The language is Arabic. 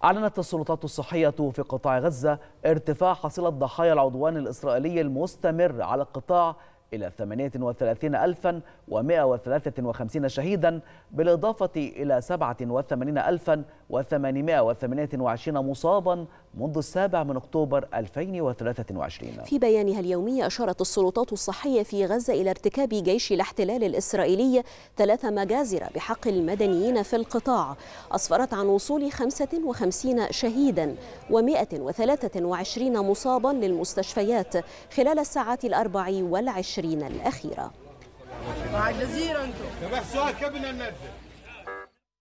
أعلنت السلطات الصحية في قطاع غزة ارتفاع حصيلة ضحايا العدوان الإسرائيلي المستمر على القطاع إلى 38153 شهيدا، بالإضافة إلى 87828 مصابا منذ 7 أكتوبر 2023. في بيانها اليومي أشارت السلطات الصحية في غزة إلى ارتكاب جيش الاحتلال الإسرائيلي 3 مجازر بحق المدنيين في القطاع، أسفرت عن وصول 55 شهيدا و123 مصابا للمستشفيات خلال الساعات 24 الأخيرة.